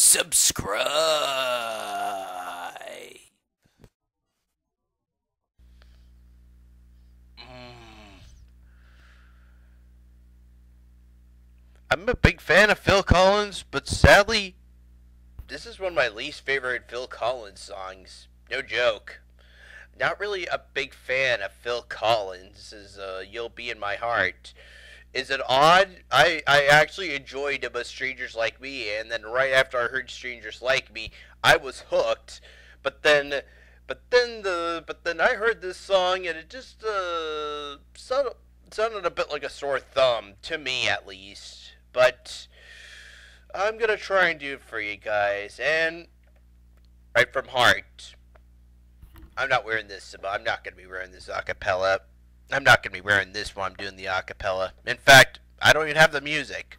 subscribe. I'm a big fan of Phil Collins, but sadly, this is one of my least favorite Phil Collins songs. No joke. Not really a big fan of Phil Collins, as You'll Be in My Heart. Is it odd? I actually enjoyed But Strangers Like Me, and then right after I heard Strangers Like Me, I was hooked. But then I heard this song, and it just sounded a bit like a sore thumb, to me at least. But I'm gonna try and do it for you guys, and right from heart. I'm not wearing this, but I'm not gonna be wearing this acapella. I'm not gonna be wearing this while I'm doing the acapella. In fact, I don't even have the music.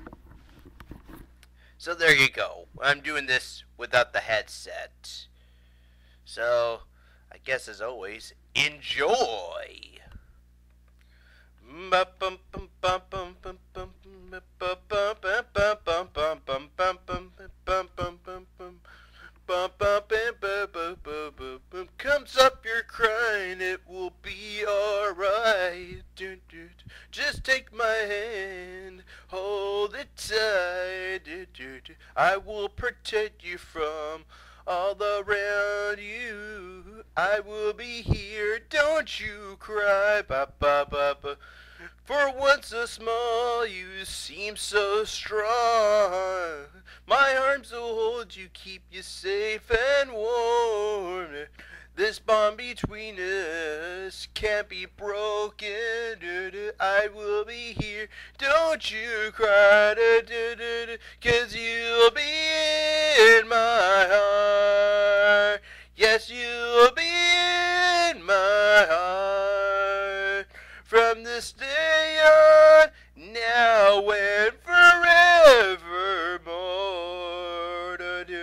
So there you go. I'm doing this without the headset. So I guess as always, enjoy. Comes up, you're crying, it will be alright. Just take my hand, hold it tight. I will protect you from all around you. I will be here, don't you cry. For once so small, you seem so strong. My arms will hold you, keep you safe and warm. This bond between us can't be broken. I will be here, don't you cry. 'Cause you'll be in my heart. Yes, you'll be in my heart. From this day on, now and forevermore.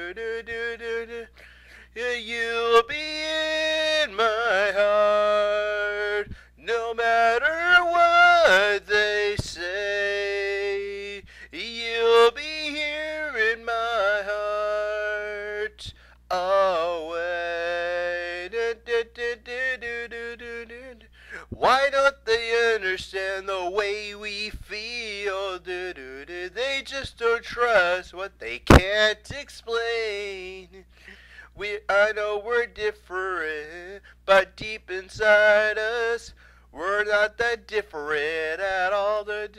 You'll be in my heart, no matter what they say. You'll be here in my heart, always. Why don't they understand the way we feel? They just don't trust what they can't explain. I know we're different, but deep inside us, we're not that different at all. And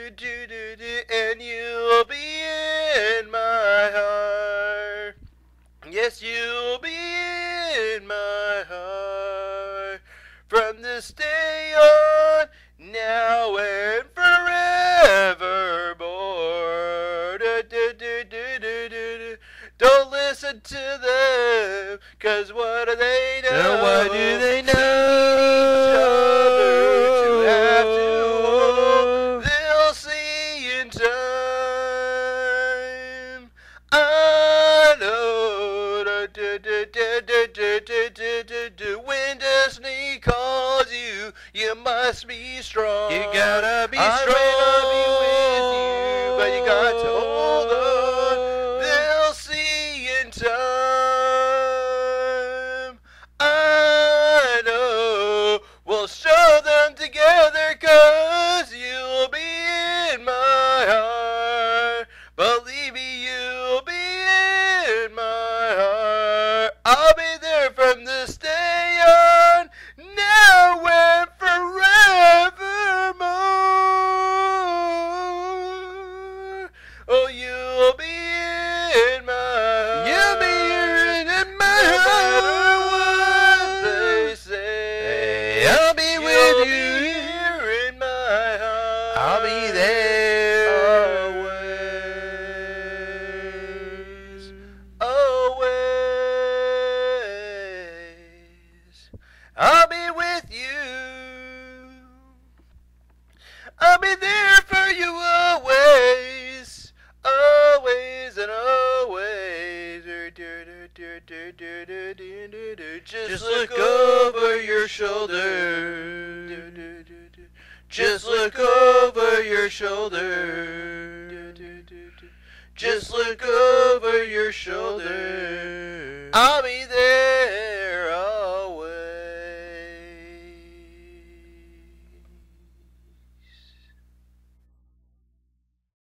you'll be in my heart. Yes, you'll be in my heart. From this day on, now and forevermore. Don't listen to them, 'cause what do they know? Now what do they know? Each other to have to hold. They'll see in time. I know. When destiny calls you, you must be strong. You gotta be I strong. may not be with you, but you got to hold on. They'll see in time. I know. We'll show them together, 'cause you'll be in my heart. Believe me, you'll be in my heart. I'll be there from this day on, now and forevermore. Oh, you'll be in my heart. You'll be in my No heart. matter what they say. I'll be You'll with be you. here in my heart. I'll be there. Always. I'll be with you. I'll be there for you always. Always and always. Just look over your shoulder. Just look over your shoulder. Just look over your shoulder. I'll be